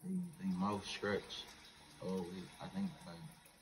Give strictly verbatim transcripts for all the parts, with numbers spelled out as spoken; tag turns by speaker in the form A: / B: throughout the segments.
A: They, they mouth stretch. Oh, I think like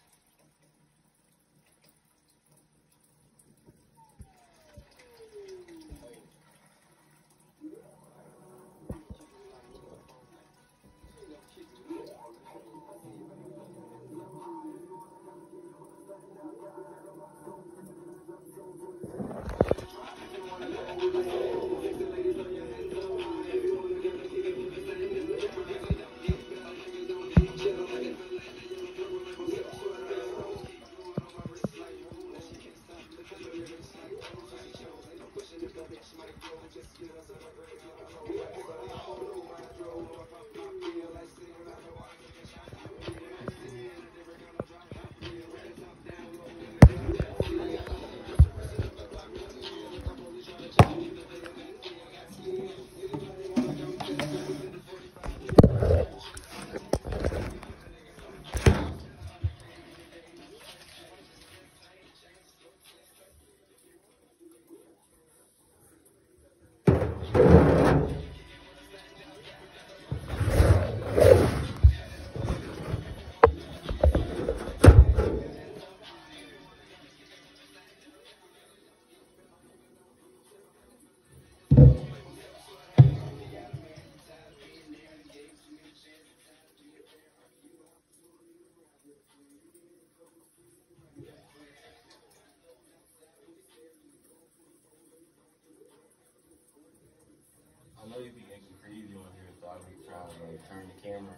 A: I know you be acting crazy on here, so I be trying to like turn the camera.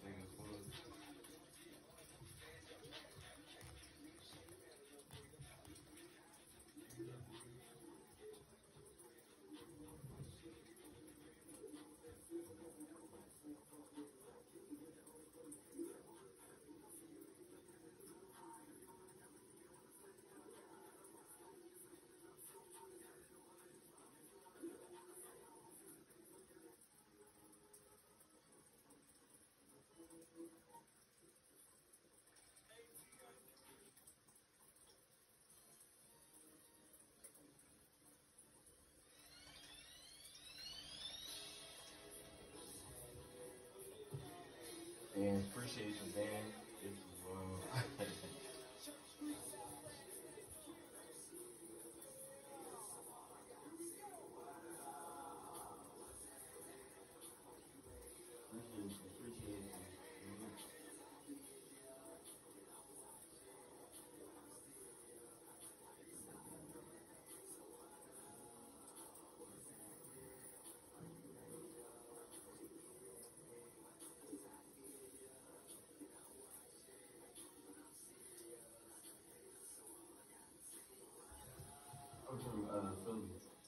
A: And appreciate you, Dan. This is well. Appreciate you, appreciate you. I'm from uh, Philly.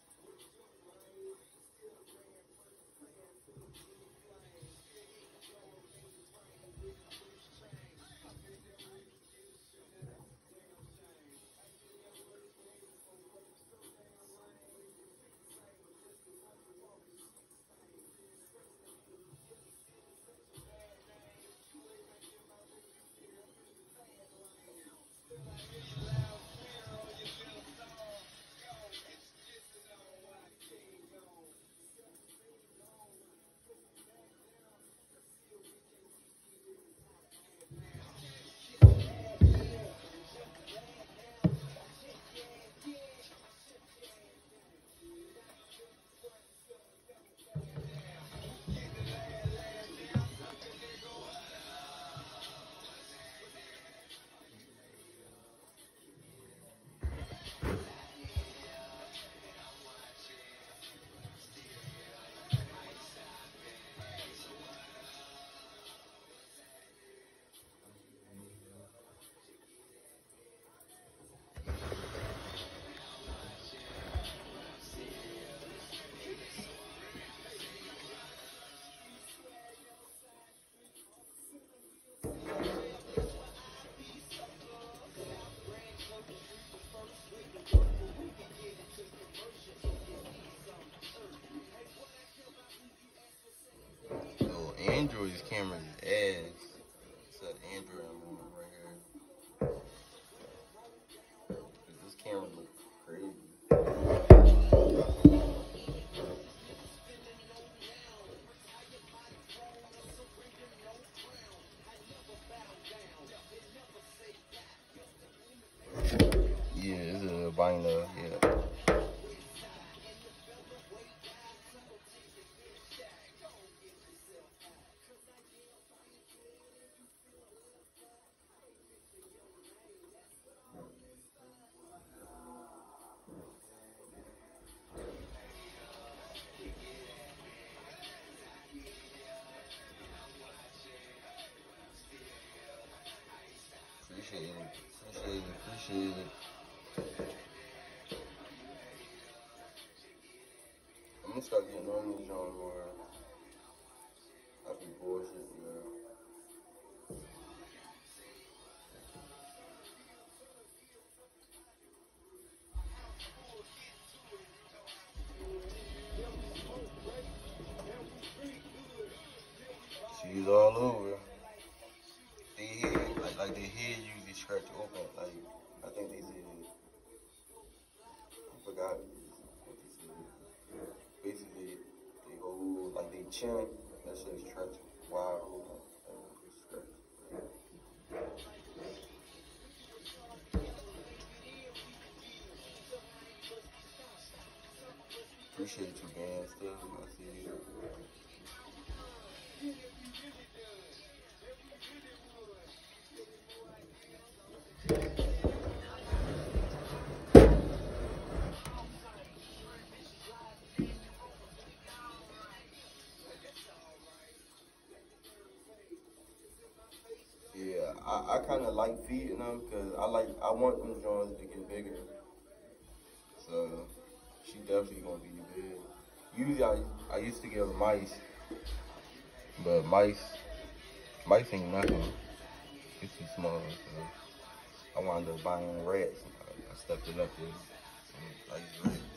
A: Yo, Android's camera is ass. It's an Android I'm on right here. This camera looks crazy. shit. I'm gonna start getting on these on more. I be bullshit, man. She's all over. They head, like, like their head usually scratch open. Like, I think they did. I forgot what they said. Basically, they hold, like, they chin, that shit is stretched wide open. And it's scratched. Appreciate you, man. Still, I see you. Yeah, I, I kind of like feeding them because I like I want them joints to get bigger. So she definitely gonna be big. Usually I I used to give her mice, but mice mice ain't nothing. It's too small. So I wound up buying rats. I, I stepped it up there. I used rats.